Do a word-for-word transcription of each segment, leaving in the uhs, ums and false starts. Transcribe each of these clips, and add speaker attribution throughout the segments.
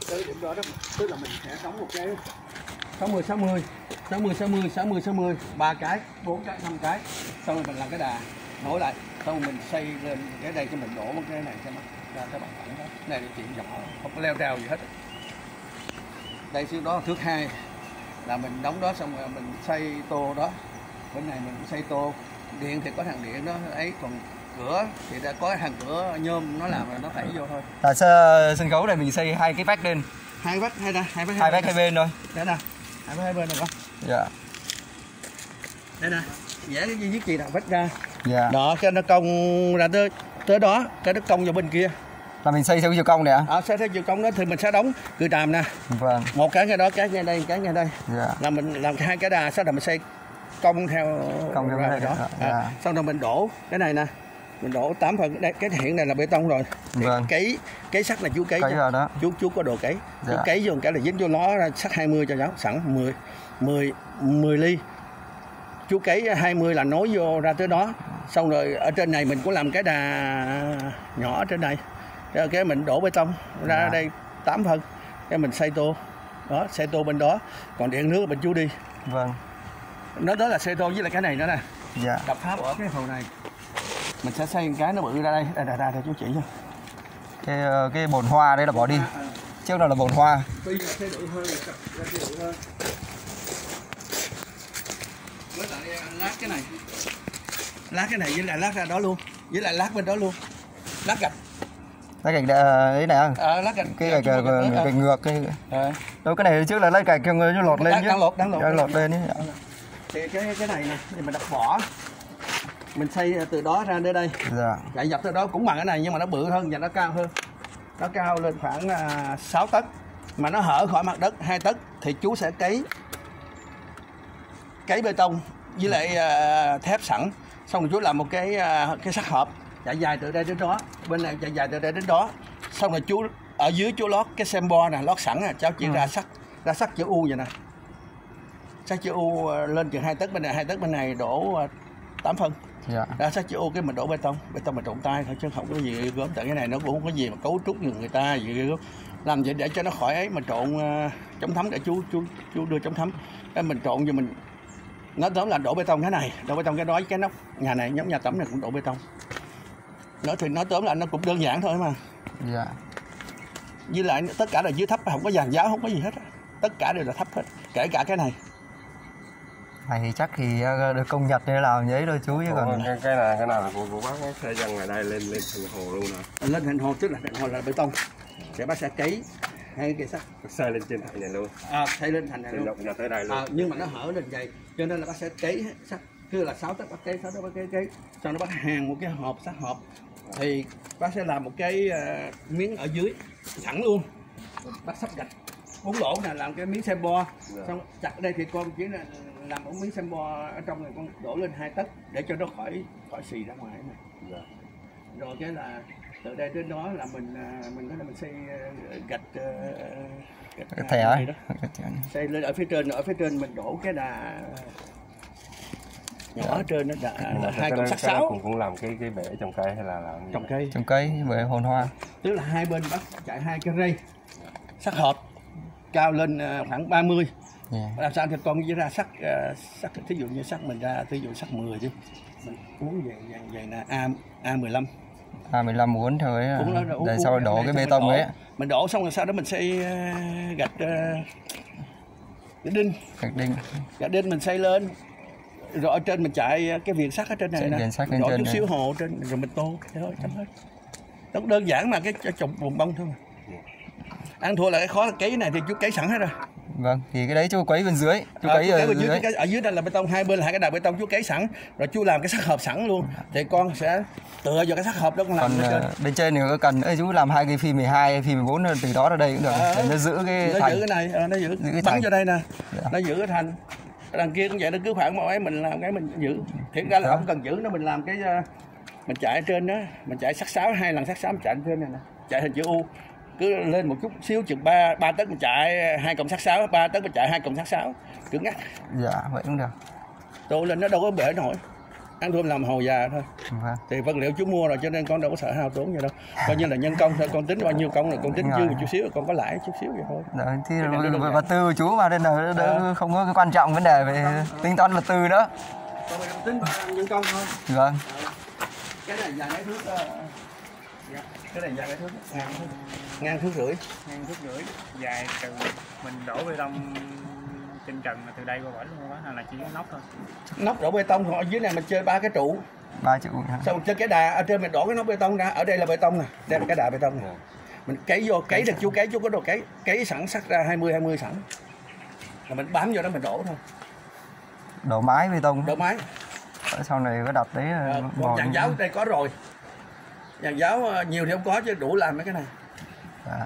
Speaker 1: tới điểm đó đó, tức là mình sẽ đóng một cái sáu mươi sáu mươi sáu mươi sáu mươi sáu mươi sáu mươi ba cái, bốn cái, năm cái, xong rồi mình làm cái đà nối lại, xong rồi mình xây lên cái đây cho mình đổ một cái này cho nó ra cái bằng phẳng đó. Này là chuyện nhỏ, không có leo trèo gì hết. Đây xíu đó thước hai là mình đóng đó, xong rồi mình xây tô đó. Bên này mình xây tô, điện thì có thằng điện đó ấy, còn cửa thì đã có thằng cửa nhôm nó làm rồi nó đẩy vô thôi.
Speaker 2: Là sân khấu này mình xây hai cái vách lên,
Speaker 1: Hai vách hay ra, hai vách
Speaker 2: hai vách hai bên thôi.
Speaker 1: Đây nè, hai vách hai bên này không?
Speaker 2: Dạ.
Speaker 1: Đây nè, vẽ cái gì viết gì nào vách ra.
Speaker 2: Dạ.
Speaker 1: Đó, cho nó cong ra tới tới đó, cái nó cong vào bên kia.
Speaker 2: Là mình xây theo chiều cong này ạ?
Speaker 1: À, xây theo chiều cong đó thì mình sẽ đóng cự tràm nè.
Speaker 2: Vâng.
Speaker 1: Một cái ngay đó, cái ngay đây, cái ngay đây.
Speaker 2: Dạ.
Speaker 1: Là mình làm hai cái đà, sau đó mình xây cong theo
Speaker 2: cong
Speaker 1: ra
Speaker 2: theo
Speaker 1: đó.
Speaker 2: Dạ.
Speaker 1: À, xong rồi mình đổ cái này nè. Mình đổ tám phần, đây, cái hiện này là bê tông rồi.
Speaker 2: Vâng.
Speaker 1: Cấy, cấy sắt là chú cấy.
Speaker 2: Cấy rồi đó.
Speaker 1: Chú chú có đồ cấy.
Speaker 2: Dạ.
Speaker 1: Chú cấy vô một cái là dính vô nó ra sắt hai mươi cho cháu, sẵn mười mười mười ly. Chú cấy hai mươi là nối vô ra tới đó. Xong rồi ở trên này mình cũng làm cái đà nhỏ ở trên này. Rồi cái mình đổ bê tông ra
Speaker 2: Dạ.
Speaker 1: đây tám phân. Cái mình xây tô. Đó, xây tô bên đó. Còn điện nước bên chú đi.
Speaker 2: Vâng.
Speaker 1: Nó đó là xây tô với lại cái này nữa nè.
Speaker 2: Dạ.
Speaker 1: Đập tháp ở cái hồ này. Mình sẽ xây một cái nó bự ra đây, đây, đây, đây, đây chú chỉ cho.
Speaker 2: Cái cái bồn hoa đấy là bỏ đi. Trước đó là bồn hoa.
Speaker 1: Bây giờ sẽ bự hơn, sẽ bự hơn. Với lại lát cái này. Lát cái này với lại lát ra đó luôn, với lại lát bên đó luôn. Lát gạch.
Speaker 2: Lát gạch ấy này à?
Speaker 1: Ờ, lát gạch.
Speaker 2: Cái gạch gạch gạch ngược cái.
Speaker 1: Ờ.
Speaker 2: Đâu cái này trước là lát gạch nó lột lên chứ.
Speaker 1: Đang lột, đang lột.
Speaker 2: Đang lột lên ấy.
Speaker 1: Thì cái cái này nè, thì mình đập bỏ. Mình xây từ đó ra đến đây.
Speaker 2: Dạ.
Speaker 1: Chạy dọc từ đó cũng bằng cái này nhưng mà nó bự hơn và nó cao hơn. Nó cao lên khoảng uh, sáu tấc. Mà nó hở khỏi mặt đất hai tấc thì chú sẽ cấy cấy bê tông với lại uh, thép sẵn. Xong rồi chú làm một cái uh, cái sắt hộp chạy dài từ đây đến đó, bên này chạy dài từ đây đến đó. Xong rồi chú ở dưới chú lót cái xem bo nè, lót sẵn nè, cháu chỉ ừ. ra sắt ra sắt chữ U vậy nè. Sắt chữ U uh, lên chừng hai tấc bên này, hai tấc bên này đổ uh, tám phân.
Speaker 2: Dạ.
Speaker 1: Ra sắt chữ U cái mình đổ bê tông, bê tông mình trộn tay thôi chứ không có gì gớm. Tại cái này nó cũng không có gì mà cấu trúc như người ta gì gớm. Làm vậy để cho nó khỏi ấy, mình trộn uh, chống thấm để chú chú chú đưa chống thấm. Cái mình trộn cho mình nó tóm là đổ bê tông cái này, đổ bê tông cái đó, cái nóc nhà này giống nhà tắm này cũng đổ bê tông. Nó thì nó tóm là nó cũng đơn giản thôi mà.
Speaker 2: Dạ.
Speaker 1: Với lại tất cả là dưới thấp, không có giàn giáo, không có gì hết. Tất cả đều là thấp hết, kể cả cái này.
Speaker 2: Này thì chắc thì được công Nhật để làm giấy thôi chú chứ còn
Speaker 3: cái cái này cái nào là của, của bác nó xây dân ngoài đây lên lên thành hồ luôn nè.
Speaker 1: Lên thành hồ tức là thành hồ là bê tông. Sẽ bác sẽ cấy hai cái sắt
Speaker 3: xây lên trên thành này luôn.
Speaker 1: À, xây lên thành này luôn.
Speaker 3: Ra tới đây luôn.
Speaker 1: À, nhưng mà nó hở lên vậy, cho nên là bác sẽ cấy sắt, cứ là sáu tấc bác cấy, sáu tấc bác cấy cấy, sau đó bác hàng một cái hộp sắt hộp, thì bác sẽ làm một cái uh, miếng ở dưới sẵn luôn, bác sắp gạch bốn lỗ nè, làm cái miếng xem bo, dạ. Xong chặt ở đây thì con chỉ là làm một miếng xem bo ở trong này con đổ lên hai tấc để cho nó khỏi khỏi xì ra ngoài này. Dạ. Rồi cái là từ đây đến đó là mình mình có thể mình xây gạch, gạch
Speaker 2: cái thẻ ấy.
Speaker 1: Xây lên ở phía trên, ở phía trên mình đổ cái đà nhỏ ở trên nó đà là hai cọng sắt sáo.
Speaker 3: Cũng cũng làm cái cái bể trồng cây hay là làm
Speaker 1: trồng cây?
Speaker 2: Trồng cây bể hồn hoa.
Speaker 1: Tức là hai bên bắt chạy hai cái rây sắt hộp cao lên khoảng ba mươi. Yeah. Làm sao thì con với ra sắt sắt thí dụ như sắt mình ra thí dụ sắt mười chứ. Mình uống về về, về là A A mười lăm.
Speaker 2: A mười lăm uốn thôi á. Để sau rồi đổ cái bê tông ấy.
Speaker 1: Mình đổ xong rồi sau đó mình xây uh, gạch uh, gạch đinh.
Speaker 2: Gạch đinh.
Speaker 1: Gạch đinh mình xây lên. Rồi ở trên mình chạy cái viền sắt ở trên này nè. Đổ chút xíu hồ trên rồi mình tô thế thôi, chấm hết. Nó đơn giản mà cái trồng bùn bông thôi mà. Ăn thua là cái khó là cấy này thì chú cấy sẵn hết rồi.
Speaker 2: Vâng, thì cái đấy chú cấy bên dưới, chú
Speaker 1: à,
Speaker 2: cấy
Speaker 1: chú
Speaker 2: ở
Speaker 1: dưới,
Speaker 2: dưới.
Speaker 1: Cái, ở dưới đây là bê tông, hai bên là hai cái đà bê tông chú cấy sẵn, rồi chú làm cái sắt hộp sẵn luôn. Thì con sẽ tựa vào cái sắt hộp đó con làm.
Speaker 2: Còn bên trên, bên trên thì có cần ấy, chú làm hai cái phi mười hai, phi mười bốn từ đó ra đây cũng được. À, để nó giữ cái
Speaker 1: nó
Speaker 2: thành.
Speaker 1: giữ cái này, à, nó giữ, giữ cái bắn thành. Vô đây nè. Dạ. Nó giữ cái thành. Đằng kia cũng vậy, nó cứ khoảng một ấy mình làm cái mình giữ. Thiệt ra là đó. Không cần giữ nó, mình làm cái mình chạy ở trên đó, mình chạy sắt sáo, hai lần sắt sáo mình chạy ở trên này nè, chạy hình chữ U. Cứ lên một chút xíu chừng ba ba tấc mình chạy hai cọng sắt sáo, ba tấc mình chạy hai cọng sắt sáo, cứng ngắc.
Speaker 2: Dạ vậy cũng được.
Speaker 1: Tô lên nó đâu có bể nổi. ăn thua làm hầu già thôi.
Speaker 2: Vâng.
Speaker 1: Thì vật liệu chú mua rồi cho nên con đâu có sợ hao tốn gì đâu. Coi như là nhân công thôi, con tính bao nhiêu công là con tính dư một chút xíu, con có lãi chút xíu vậy thôi.
Speaker 2: Đấy, thì vật tư của chú mà nên là đỡ, không có cái quan trọng vấn đề về à. tính toán vật tư nữa.
Speaker 1: Còn mình tính nhân công thôi.
Speaker 2: Vâng.
Speaker 1: À. Cái này dài mấy thước, uh, cái này dài mấy thước, ngang thước, ngang thước rưỡi,
Speaker 4: ngang thước rưỡi, dài từ mình đổ bê tông trên trần từ đây qua bển luôn á, hay là chỉ có nóc thôi?
Speaker 1: Nóc đổ bê tông thôi, ở dưới này mình chơi ba cái trụ.
Speaker 2: Ba trụ.
Speaker 1: Xong mình chơi cái đà, ở trên mình đổ cái nóc bê tông ra, ở đây là bê tông nè, đây là cái đà bê tông nè. Mình cấy vô, cấy được chú cấy chú có đồ cấy, cấy sẵn sắc ra hai mươi hai mươi sẵn. Là mình bám vô đó mình đổ thôi.
Speaker 2: Đổ mái bê tông.
Speaker 1: Đổ mái.
Speaker 2: Ở sau này có đập đấy.
Speaker 1: À, còn dàn giáo đây có rồi. Dàn giáo nhiều thì không có chứ đủ làm mấy cái này.
Speaker 2: À.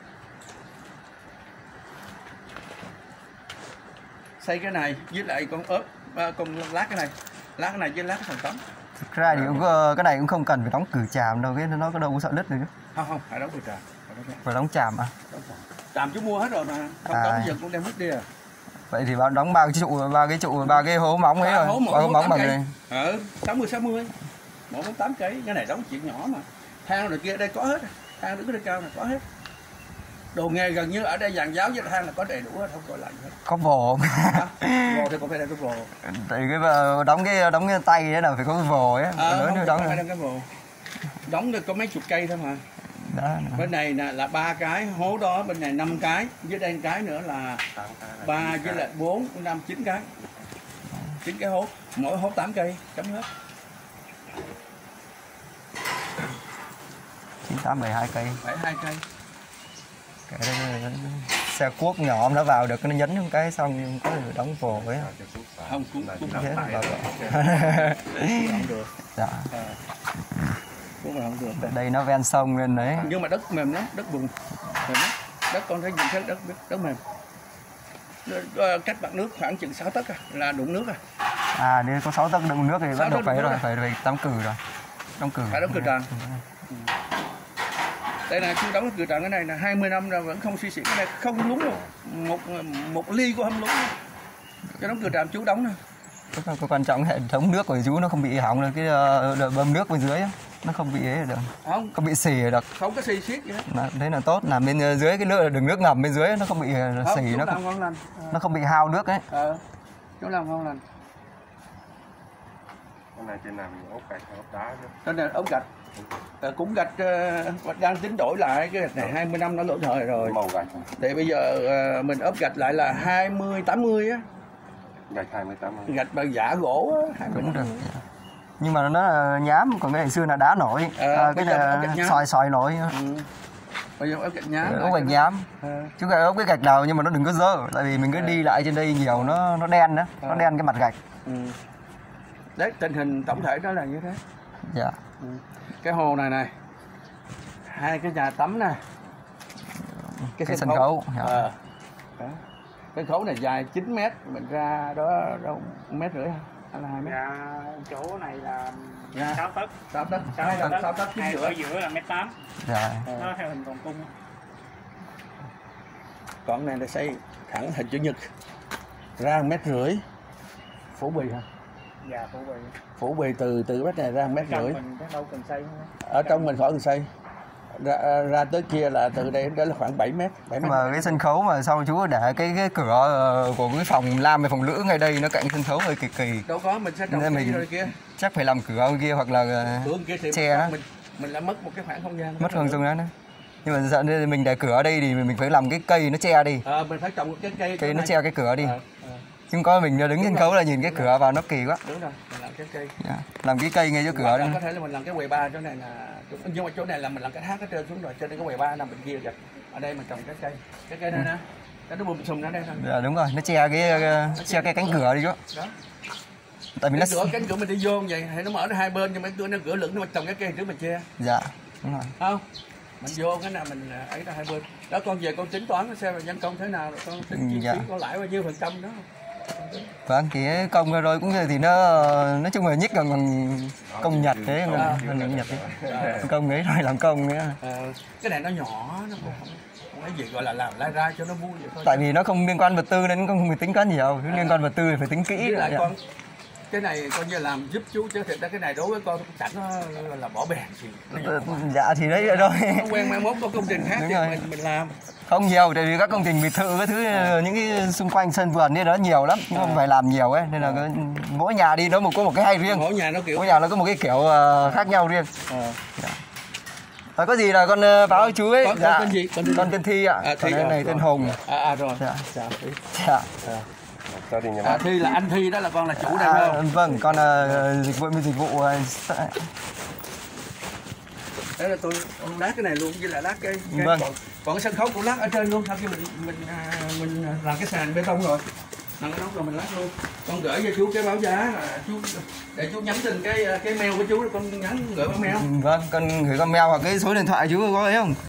Speaker 1: Xây cái này với lại con ốp, con lát cái này, lát cái này với lát cái phần tấm.
Speaker 2: Thực ra thì cũng có, cái này cũng không cần phải đóng cử chàm đâu, cái nó có đâu có sợ đứt được chứ.
Speaker 1: Không không, phải đóng cử chàm.
Speaker 2: Phải đóng chàm à?
Speaker 1: Chàm chú mua hết rồi mà, không à. Đóng giờ cũng đem vứt đi à.
Speaker 2: Vậy thì bạn đóng ba cái trụ, ba cái trụ, ba cái hố móng ấy rồi.
Speaker 1: Hố,
Speaker 2: ba hố móng bằng này.
Speaker 1: Ờ, sáu mươi sáu mươi. Mỗi móng tám cây, cái này đóng chuyện nhỏ mà. Thang rồi kia ở đây có hết, thang đứng ở đây cao này có hết. Đồ nghề gần như ở đây dàn giáo với thang là có đầy đủ hết, không gọi là gì hết.
Speaker 2: Có vồ không?
Speaker 1: Vồ thì còn phải là cái vồ.
Speaker 2: Tại cái đóng cái đóng cái tay đấy là phải có cái vồ ấy.
Speaker 1: À,
Speaker 2: lớn
Speaker 1: không,
Speaker 2: đóng
Speaker 1: phải cái vồ. Đóng được có mấy chục cây thôi mà.
Speaker 2: Đó,
Speaker 1: bên này là là ba cái hố đó, bên này năm cái, dưới đây cái nữa là ba với lại bốn năm chín cái, chín cái hố, mỗi hố tám cây chấm hết.
Speaker 2: chín tám mười hai cây.
Speaker 1: Bảy hai cây.
Speaker 2: Cái đó, xe cuốc nhỏ nó vào được nó nhấn một cái xong có thể đóng vồ ấy.
Speaker 1: Không cũng cũng
Speaker 2: thế
Speaker 1: không được.
Speaker 2: Dạ.
Speaker 1: Cũng mà không được.
Speaker 2: Đây nó ven sông nên đấy.
Speaker 1: Nhưng mà đất mềm lắm, đất bùn. Mềm lắm. Đất con thấy nhìn thấy đất đất mềm. Cách mặt nước khoảng chừng sáu tấc à, là đụng nước à.
Speaker 2: À, nếu có sáu tấc đụng nước thì bắt đầu phải rồi, phải phải tắm cử rồi. Đóng cử.
Speaker 1: Phải đóng cử tràn. Ừ. Đây là chú đóng cái cử tràn cái này là hai mươi năm rồi vẫn không suy xị, cái này không lúng đâu. Một một ly của không lúng. Cái đóng cử tràn chú đóng nè.
Speaker 2: Cái quan trọng hệ thống nước của chú nó không bị hỏng rồi, cái uh, bơm nước bên dưới nó không bị ấy được. Không, không bị xì được.
Speaker 1: Không có xì xiết gì hết.
Speaker 2: Là, thế là tốt, là bên dưới cái nước đường nước ngầm bên dưới nó không bị không, xì, nó không,
Speaker 1: ngon lành. À.
Speaker 2: Nó không bị hao nước ấy.
Speaker 1: Ờ. Chú làm ngon lành.
Speaker 3: Cái này trên làm ốp gạch ốp đá chứ.
Speaker 1: Cái này ốp gạch. À, cũng gạch uh, đang tính đổi lại cái gạch này hai mươi năm nó lỗi thời rồi.
Speaker 3: Màu gạch.
Speaker 1: Thì bây giờ uh, mình ốp gạch lại là hai mươi tám mươi á.
Speaker 3: Gạch hai mươi tám mươi.
Speaker 1: Gạch bằng giả gỗ á, hai mươi
Speaker 2: Đúng được. Nhưng mà nó là nhám, còn cái ngày xưa là đá nổi. À, à, cái là xoài xoài nổi.
Speaker 1: Ừ. Bây giờ ốp gạch nhám.
Speaker 2: Ốp gạch nhám. À. Chứ cái ốp cái gạch nào nhưng mà nó đừng có dơ, tại vì mình cứ à. đi lại trên đây nhiều nó nó đen đó, à. Nó đen cái mặt gạch.
Speaker 1: Ừ. Đấy, tình hình tổng thể đó là như thế.
Speaker 2: Dạ.
Speaker 1: Ừ. Cái hồ này này, hai cái nhà tắm này,
Speaker 2: cái, cái sân khấu, khấu. Dạ.
Speaker 1: À. Cái khấu này dài chín mét, mình ra đó đâu mét rưỡi hay là hai mét?
Speaker 4: Dạ, chỗ này là
Speaker 1: dạ.
Speaker 4: sáu tấc.
Speaker 1: sáu tấc. Hai lần sáu tấc chín giữa.
Speaker 4: Ở giữa là mét tám.
Speaker 2: Dạ.
Speaker 4: Nó theo hình vòng cung.
Speaker 1: Còn này là xây thẳng hình chữ nhật, ra mét rưỡi, phủ bì hả?
Speaker 4: Dạ, phủ bì.
Speaker 1: Phủ bì từ từ vách này ra mét rưỡi.
Speaker 4: Mình đâu cần xây không?
Speaker 1: Ở trong mình khỏi cần xây. Ra, ra tới kia là từ đây đến là khoảng bảy mét. bảy mét.
Speaker 2: Mà cái sân khấu mà sau chú để cái cái cửa của cái phòng lam và phòng nữ ngay đây nó cạnh sân khấu hơi kỳ kỳ.
Speaker 1: Đâu có, mình sẽ trồng cái
Speaker 2: mình
Speaker 1: rồi kia.
Speaker 2: Chắc phải làm cửa kia hoặc là che đó.
Speaker 1: Mình mình lại mất một cái khoảng không gian.
Speaker 2: Mất không gian đó. Nhưng mà giờ mình để cửa ở đây thì mình phải làm cái cây nó che đi.
Speaker 1: Ờ, mình phải trồng cái cây.
Speaker 2: Cây nó che cái cửa đi. À, à. Nhưng có mình đứng sân khấu là nhìn cái cửa vào nó kỳ quá.
Speaker 1: Đúng rồi, mình làm cái cây.
Speaker 2: Yeah. Làm cái cây ngay chỗ cửa đó.
Speaker 1: Có thể là mình làm cái quầy ba chỗ này là, nhưng mà chỗ này là mình làm cái thác ở trên xuống rồi, cho nên cái quầy ba nằm bên kia kìa. Ở đây mình trồng cái cây, cái cây này nè, cái nó bùm sùng ở đây thôi.
Speaker 2: Dạ đúng rồi, nó che cái nó che cái cánh cửa đi chú. Đó. Tại vì
Speaker 1: cái
Speaker 2: nó
Speaker 1: cửa cánh cửa mình đi vô vậy, thì nó mở ra hai bên nhưng mà cửa nó cửa lửng nó trồng cái cây trước mình che.
Speaker 2: Dạ, đúng rồi.
Speaker 1: Không? Mình vô cái nào mình ấy ra hai bên. Đó con về con tính toán xem là nhân công thế nào rồi con tính chi phí có lãi bao nhiêu phần trăm đó.
Speaker 2: Vâng, thì công rồi cũng thì nó nói chung là nhất là bằng công Nhật thế,
Speaker 1: à,
Speaker 2: công Nhật đấy. À. Công ấy rồi làm công nữa.
Speaker 1: À, cái này nó nhỏ, nó không, không có gì gọi là làm lai ra cho nó vui vậy thôi.
Speaker 2: Tại vì nó không liên quan vật tư nên không phải tính toán nhiều, cứ liên quan vật tư thì phải tính kỹ.
Speaker 1: Với lại con cái này coi như làm giúp chú chứ thiệt ra cái này đối với con cảnh nó là bỏ bèn gì.
Speaker 2: Dạ thì đấy rồi.
Speaker 1: Nó quen mai mốt có công trình khác thì mình mình làm.
Speaker 2: Không nhiều, tại vì các công trình biệt thự cái thứ à. những cái xung quanh sân vườn như đó nhiều lắm, nhưng mà à. phải làm nhiều ấy, nên là à. mỗi nhà đi nó một có một cái hay riêng.
Speaker 1: Mỗi nhà nó kiểu
Speaker 2: mỗi nhà nó có một cái kiểu uh, khác nhau riêng. À. Dạ. Rồi có gì là con uh, báo chú ấy.
Speaker 1: Con,
Speaker 2: dạ.
Speaker 1: con, con gì? Con,
Speaker 2: con tên Thi ạ.
Speaker 1: À, Thi
Speaker 2: còn
Speaker 1: à,
Speaker 2: này
Speaker 1: rồi.
Speaker 2: tên Hùng.
Speaker 1: À, à rồi.
Speaker 2: Dạ.
Speaker 1: Dạ.
Speaker 2: Dạ.
Speaker 1: À. À, Thi là anh Thi đó là con là chủ đây
Speaker 2: à,
Speaker 1: không?
Speaker 2: Vâng, con là uh, dịch vụ dịch vụ. Uh,
Speaker 1: Đấy là tôi ông lát cái này luôn, với lại lát cái, cái
Speaker 2: vâng.
Speaker 1: còn, còn cái sân khấu cũng lát ở trên luôn, sau khi mình mình mình làm cái sàn bê tông rồi, làm cái đó rồi mình lát luôn. Con gửi cho chú cái báo giá là chú để chú nhắn tin cái cái mail của chú, con nhắn gửi qua mail.
Speaker 2: Vâng, con gửi con mail hoặc cái số điện thoại chú có ấy không?